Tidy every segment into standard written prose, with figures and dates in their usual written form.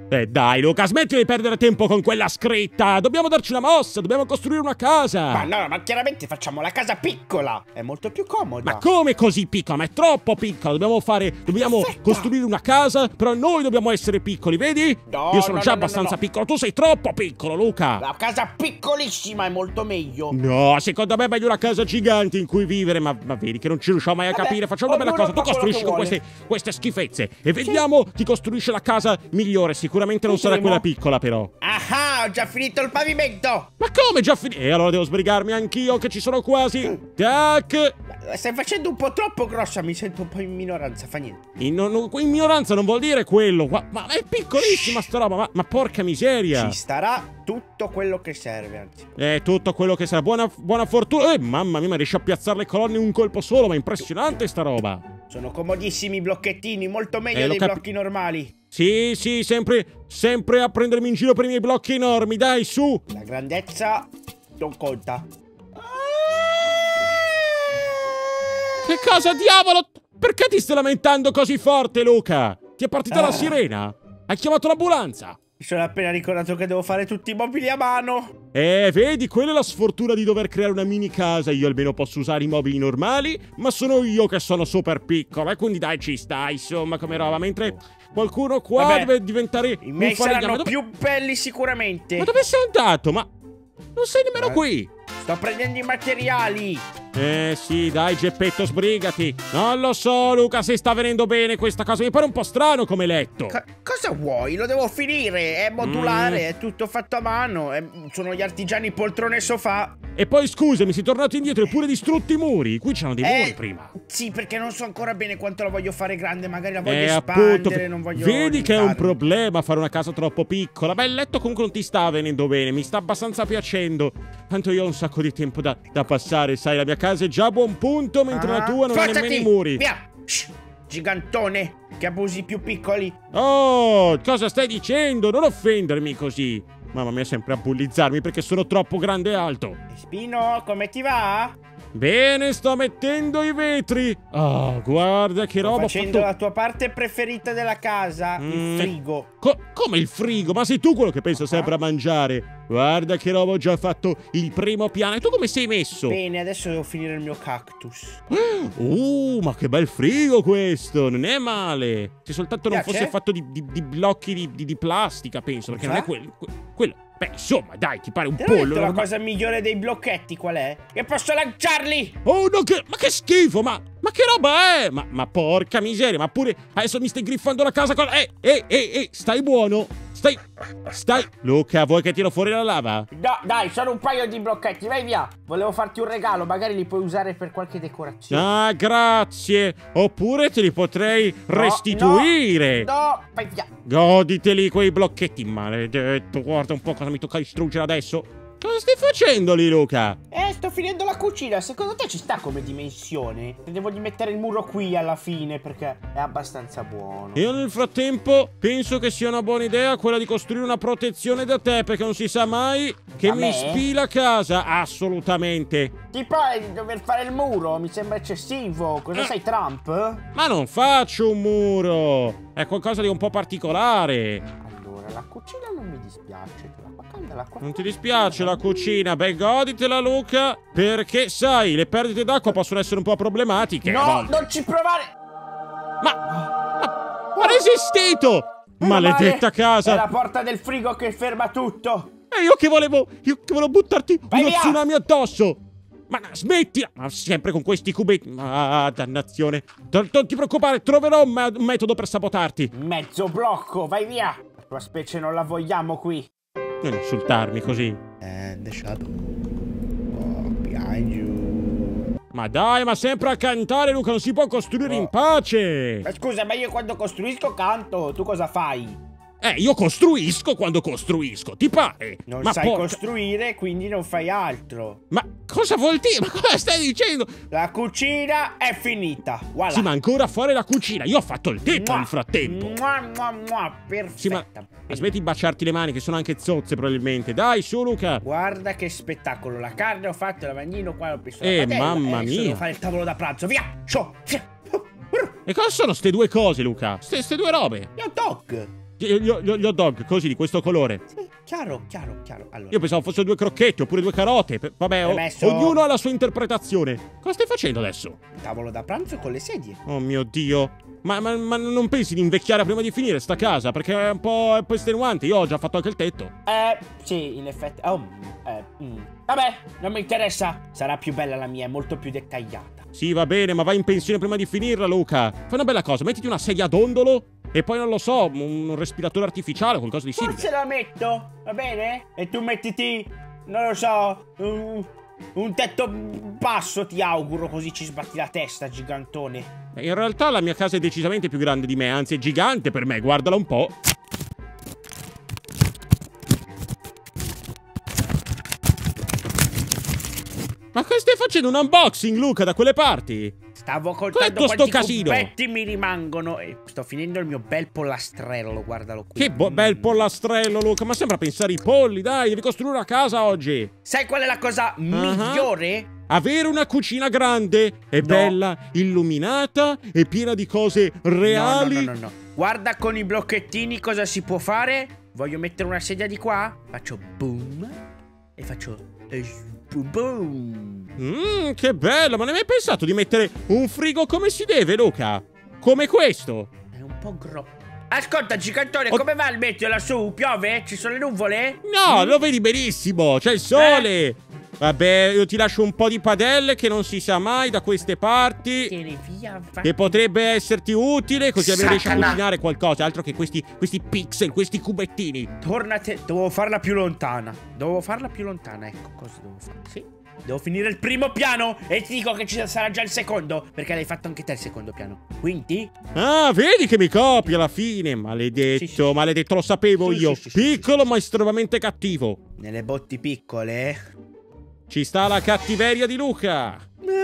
Dai Luca, smetti di perdere tempo con quella scritta. Dobbiamo darci una mossa, dobbiamo costruire una casa. Ma no, ma chiaramente facciamo la casa piccola. È molto più comoda. Ma come così piccola? Ma è troppo piccola. Dobbiamo costruire una casa, però noi dobbiamo essere piccoli, vedi? No, io sono già no, abbastanza piccolo. Tu sei troppo piccolo, Luca. La casa piccolissima è molto meglio. No, secondo me è meglio una casa gigante in cui vivere. Ma vedi che non ci riusciamo mai a capire. Facciamo una bella cosa. Tu costruisci con queste schifezze e vediamo chi costruisce la casa migliore. Sicuramente non sarà quella piccola, però. Ah, ho già finito il pavimento. Ma come già finito? E allora devo sbrigarmi anch'io, che ci sono quasi. Tac. Stai facendo un po' troppo grossa, mi sento un po' in minoranza, fa niente. In minoranza non vuol dire quello. Ma è piccolissima sta roba. Ma porca miseria. Ci starà tutto quello che serve, anzi. Tutto quello che sarà. Buona fortuna. Mamma mia, ma riesci a piazzare le colonne in un colpo solo. Ma è impressionante sta roba. Sono comodissimi i blocchettini, molto meglio dei blocchi normali. Sì, sempre a prendermi in giro per i miei blocchi enormi, dai, su! La grandezza non conta. Che cosa, diavolo? Perché ti stai lamentando così forte, Luca? Ti è partita la sirena? Hai chiamato l'ambulanza? Mi sono appena ricordato che devo fare tutti i mobili a mano. Vedi, quella è la sfortuna di dover creare una mini casa. Io almeno posso usare i mobili normali, ma sono io che sono super piccolo. E quindi dai, ci sta, insomma, come roba. Mentre qualcuno qua deve diventare i miei un falegname. saranno più belli sicuramente. Ma dove sei andato? Ma non sei nemmeno qui. Sto prendendo i materiali. Sì, dai, Geppetto, sbrigati. Non lo so, Luca, se sta venendo bene questa cosa. Mi pare un po' strano come letto. Cosa vuoi? Lo devo finire. È modulare, è tutto fatto a mano. Sono gli artigiani poltrone e sofà. E poi, scusami, sei tornato indietro e pure distrutti i muri. Qui c'erano dei muri prima. Sì, perché non so ancora bene quanto la voglio fare grande. Magari la voglio espandere, non voglio... Vedi che è un problema fare una casa troppo piccola. Beh, il letto comunque non ti sta venendo bene. Mi sta abbastanza piacendo. Tanto io ho un sacco di tempo da passare, sai, la mia casa è già a buon punto, mentre la tua non ha nemmeno i muri. Via! Shh, gigantone, che abusi più piccoli. Oh, cosa stai dicendo? Non offendermi così. Mamma mia, sempre a bullizzarmi perché sono troppo grande e alto. Spino, come ti va? Bene, sto mettendo i vetri. Oh, guarda che roba. Sto facendo la tua parte preferita della casa, il frigo. Come il frigo? Ma sei tu quello che pensa sempre a mangiare. Guarda che roba, ho già fatto il primo piano. E tu come sei messo? Bene, adesso devo finire il mio cactus. Ma che bel frigo questo. Non è male. Se soltanto non fosse fatto di blocchi di plastica, penso. Perché non è quello. Beh, insomma, dai, ti pare un pollo. La cosa migliore dei blocchetti qual è? Che posso lanciarli! Oh no, ma che schifo! Ma che roba è? Ma porca miseria, ma pure adesso mi stai griffando la casa con... stai buono! Stai... Luca, vuoi che tiro fuori la lava? No, dai, sono un paio di blocchetti, vai via! Volevo farti un regalo, magari li puoi usare per qualche decorazione. Ah, grazie! Oppure te li potrei restituire! No, vai via! Goditeli quei blocchetti, maledetto! Guarda un po' cosa mi tocca distruggere adesso! Cosa stai facendo lì, Luca? Sto finendo la cucina. Secondo te ci sta come dimensione? Devo di mettere il muro qui alla fine perché è abbastanza buono. Io nel frattempo penso che sia una buona idea quella di costruire una protezione da te, perché non si sa mai che mi spii la casa. Assolutamente. Tipo dover fare il muro mi sembra eccessivo. Cosa sei, Trump? Ma non faccio un muro. È qualcosa di un po' particolare. Allora, la cucina non mi dispiace. Non ti dispiace la cucina? Beh, goditela, Luca, perché sai, le perdite d'acqua possono essere un po' problematiche. No, non ci provare! Ma resistito! Maledetta casa! È la porta del frigo che ferma tutto! E io che volevo buttarti uno tsunami addosso! Ma smettila! Ma sempre con questi cubetti! Ah, dannazione! Non ti preoccupare, troverò un metodo per sabotarti! Mezzo blocco, vai via! La tua specie non la vogliamo qui! Non insultarmi così. The shadow. Behind you. Ma dai, ma sempre a cantare, Luca, non si può costruire in pace. Ma scusa, ma io quando costruisco canto, tu cosa fai? Io costruisco quando costruisco, ti pare? Non sai costruire, quindi non fai altro. Ma cosa vuol dire? Ma cosa stai dicendo? La cucina è finita, voilà. Sì, ma ancora fare la cucina. Io ho fatto il tetto nel frattempo. Perfetta. Sì, ma smetti di baciarti le mani, che sono anche zozze probabilmente. Dai, su, Luca. Guarda che spettacolo. La carne ho fatto, il lavagnino qua l'ho preso. Mamma mia. Devo fare il tavolo da pranzo, via. E cosa sono ste due cose, Luca? Ste due robe? Gli hot dog. Gli hot dog, così, di questo colore. Sì, chiaro. Allora. Io pensavo fossero 2 crocchetti oppure 2 carote. Vabbè, ognuno ha la sua interpretazione. Cosa stai facendo adesso? Tavolo da pranzo con le sedie. Oh mio Dio. Ma non pensi di invecchiare prima di finire sta casa? Perché è un po' estenuante. Io ho già fatto anche il tetto. Sì, in effetti. Vabbè, non mi interessa. Sarà più bella la mia, è molto più dettagliata. Sì, va bene, ma vai in pensione prima di finirla, Luca. Fai una bella cosa, mettiti una sedia a dondolo e poi, non lo so, un respiratore artificiale o qualcosa di simile. Forse la metto, va bene? E tu mettiti, non lo so, un tetto basso, ti auguro, così ci sbatti la testa, gigantone. In realtà la mia casa è decisamente più grande di me, anzi è gigante per me, guardala un po'. Ma che stai facendo un unboxing, Luca, da quelle parti? Stavo contando quanti quanti cubetti mi rimangono e sto finendo il mio bel pollastrello, guardalo qui. Che bel pollastrello, Luca, ma sembra pensare ai polli, dai, devi costruire una casa oggi. Sai qual è la cosa migliore? Avere una cucina grande, è bella, illuminata e piena di cose reali. No. Guarda con i blocchettini cosa si può fare. Voglio mettere una sedia di qua, faccio boom e faccio boom. Che bello, ma ne hai mai pensato di mettere un frigo come si deve, Luca? Come questo? È un po' Ascolta, gigantone, come va il meteo lassù? Piove? Ci sono le nuvole? No, lo vedi benissimo, c'è il sole. Vabbè, io ti lascio un po' di padelle che non si sa mai da queste parti. Tieni via, che potrebbe esserti utile, così almeno riesci a cucinare qualcosa. Altro che questi pixel, questi cubettini. Tornate, devo farla più lontana. Ecco, cosa devo fare? Sì. Devo finire il primo piano e ti dico che ci sarà già il secondo, perché l'hai fatto anche te il secondo piano. Quindi? Ah, vedi che mi copi alla fine. Maledetto, sì. Maledetto, lo sapevo io. Piccolo ma estremamente cattivo. Nelle botti piccole ci sta la cattiveria di Luca.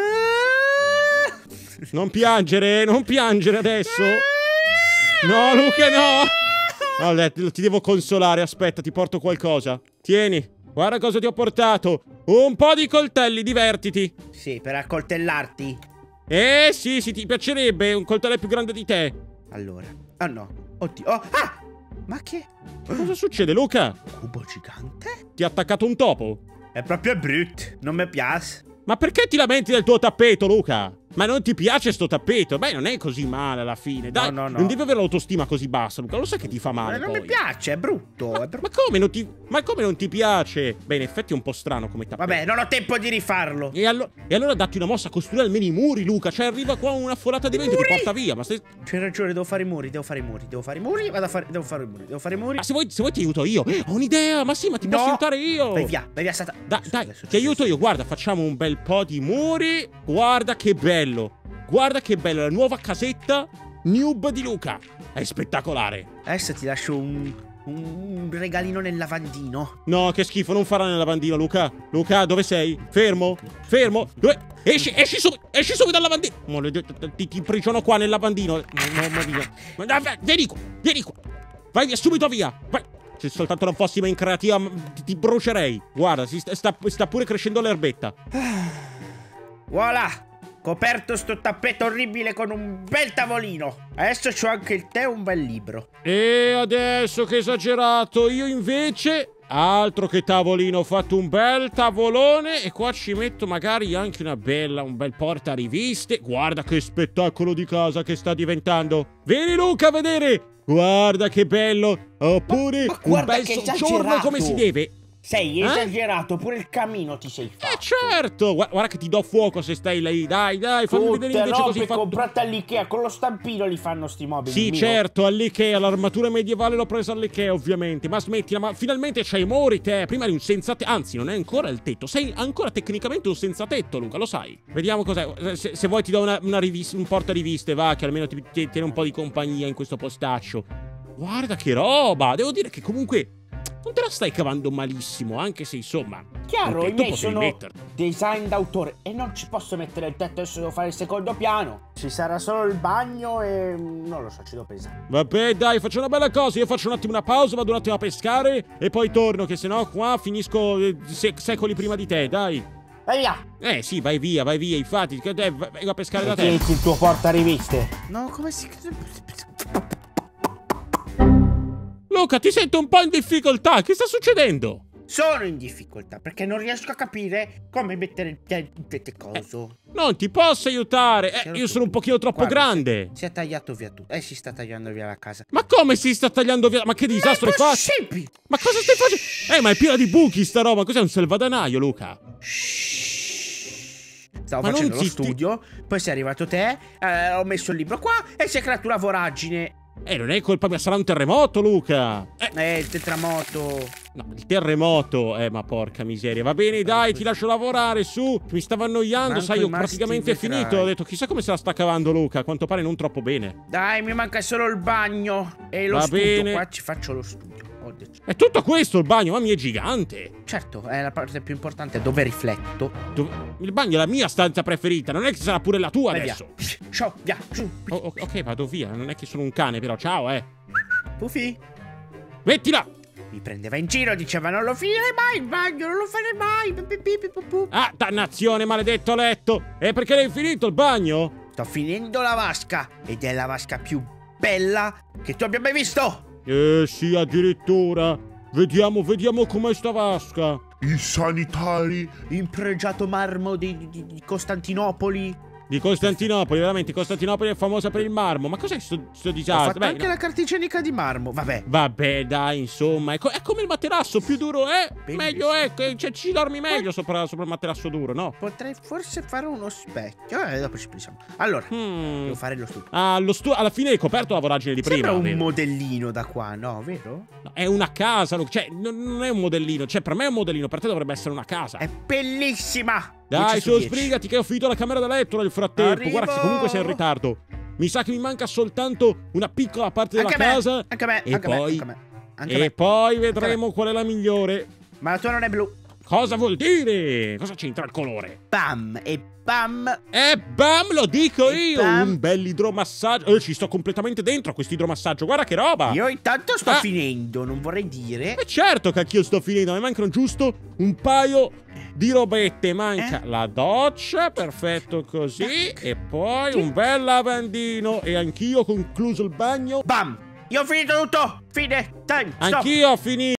Non piangere adesso. No, Luca, no. Vabbè, ti devo consolare. Aspetta, ti porto qualcosa. Tieni. Guarda cosa ti ho portato. Un po' di coltelli, divertiti. Sì, per accoltellarti. Sì, ti piacerebbe. Un coltello più grande di te. Allora. Oh no. Oddio. Oh, ma che? Cosa succede, Luca? Cubo gigante? Ti ha attaccato un topo? È proprio brutto. Non mi piace. Ma perché ti lamenti del tuo tappeto, Luca? Ma non ti piace sto tappeto? Beh, non è così male alla fine. Dai, no. Non devi avere l'autostima così bassa, Luca. Lo sai che ti fa male. Ma non mi piace, è brutto. Ma come non ti piace? Beh, in effetti è un po' strano come tappeto. Vabbè, non ho tempo di rifarlo. E allora datti una mossa a costruire almeno i muri, Luca. Cioè arriva qua una folata di vento e ti porta via. Ma stai... C'hai ragione, devo fare i muri. Devo fare i muri. Devo fare i muri. Ma se vuoi ti aiuto io. Ho un'idea. Ma sì, ma ti posso aiutare io. Vai via, Sata. Dai, ti aiuto io. Guarda, facciamo un bel po' di muri. Guarda che bello. Guarda che bella la nuova casetta Noob di Luca. È spettacolare. Adesso ti lascio un regalino nel lavandino. No, che schifo, non farà nel lavandino, Luca. Luca, dove sei? Fermo. Dove? Esci subito dal lavandino. Ti imprigiono qua nel lavandino. Mamma mia. Vieni qua. Vai via, subito via. Vai. Se soltanto non fossi ben creativa ti brucerei. Guarda, sta pure crescendo l'erbetta. Voilà. Coperto sto tappeto orribile con un bel tavolino. Adesso c'ho anche il tè e un bel libro. E adesso che esagerato. Io invece, altro che tavolino, ho fatto un bel tavolone. E qua ci metto magari anche un bel portariviste. Guarda che spettacolo di casa che sta diventando. Vieni Luca a vedere. Guarda che bello. Oppure un bel soggiorno come si deve. Sei esagerato, pure il camino ti sei fatto. Certo, guarda che ti do fuoco se stai lì. Dai, fammi vedere invece così fatto. Comprate all'Ikea, con lo stampino li fanno sti mobili. Sì, certo, all'Ikea, l'armatura medievale l'ho presa all'Ikea ovviamente. Ma smettila, ma finalmente c'hai i muri te. Prima eri un senza tetto, anzi non è ancora il tetto. Sei ancora tecnicamente un senza tetto, Luca, lo sai. Vediamo cos'è. Se vuoi ti do una rivista, un portariviste, va, che almeno ti tiene un po' di compagnia in questo postaccio. Guarda che roba, devo dire che comunque... non te la stai cavando malissimo, anche se insomma... Chiaro, i miei sono design d'autore e non ci posso mettere il tetto, adesso devo fare il secondo piano. Ci sarà solo il bagno e... non lo so, ci devo pensare. Vabbè, dai, faccio una bella cosa, io faccio un attimo una pausa, vado un attimo a pescare e poi torno, che sennò qua finisco secoli prima di te, dai. Vai via! Sì, vai via, infatti, vengo a pescare da te. Tieni il tuo portariviste. No, come si... Luca, ti sento un po' in difficoltà. Che sta succedendo? Sono in difficoltà perché non riesco a capire come mettere il piede coso. Non ti posso aiutare. Io sono un pochino troppo Guarda, grande. Si è tagliato via tutto. Si sta tagliando via la casa. Ma come si sta tagliando via? Ma che disastro hai fatto? Ma cosa stai facendo? Ma è piena di buchi sta roba. Cos'è un salvadanaio, Luca? Stavo facendo lo studio. Poi sei arrivato te. Ho messo il libro qua e si è creato una voragine. Non è colpa mia, sarà un terremoto, Luca. Il terremoto. No, il terremoto. Ma porca miseria. Va bene, dai, ti lascio lavorare, su. Mi stavo annoiando, sai, io praticamente finito. Ho detto, chissà come se la sta cavando Luca. A quanto pare non troppo bene. Dai, mi manca solo il bagno. E lo studio. Bene. Qua ci faccio lo studio. È tutto questo il bagno, mamma mia, è gigante. Certo, è la parte più importante, dove rifletto. Il bagno è la mia stanza preferita, non è che sarà pure la tua adesso. Ciao, via, giù. Ok, vado via, non è che sono un cane però, ciao, Puffy. Mettila. Mi prendeva in giro, diceva non lo finire mai il bagno, non lo farei mai. Ah, dannazione, maledetto letto. E perché l'hai finito il bagno? Sto finendo la vasca, ed è la vasca più bella che tu abbia mai visto. Sì, addirittura. Vediamo com'è sta vasca. I sanitari. In pregiato marmo di Costantinopoli. Di Costantinopoli, veramente, Costantinopoli è famosa per il marmo. Ma cos'è sto disastro? Ho fatto anche la carta igienica di marmo, vabbè. Vabbè, dai, insomma, è come il materasso, più duro è, meglio è, cioè ci dormi meglio sopra il materasso duro, no? Potrei forse fare uno specchio, dopo ci pensiamo. Allora, devo fare lo studio. Alla fine hai coperto la voragine di prima. Sembra un modellino da qua, no, vero? No, è una casa, cioè, non è un modellino, cioè per me è un modellino, per te dovrebbe essere una casa. È bellissima! Dai, su, sbrigati che ho finito la camera da letto nel frattempo. Guarda che comunque sei in ritardo. Mi sa che mi manca soltanto una piccola parte della casa. Anche a me, e poi vedremo qual è la migliore. Ma la tua non è blu. Cosa vuol dire? Cosa c'entra il colore? Bam e bam. E bam, lo dico io. Un bel idromassaggio. Ci sto completamente dentro a questo idromassaggio. Guarda che roba. Io intanto sto finendo, non vorrei dire. Certo che anch'io sto finendo. Mi mancano giusto un paio di robette. Manca la doccia, perfetto così. E poi un bel lavandino. E anch'io ho concluso il bagno. Bam! Io ho finito tutto. Fine. Time. Stop. Anch'io ho finito.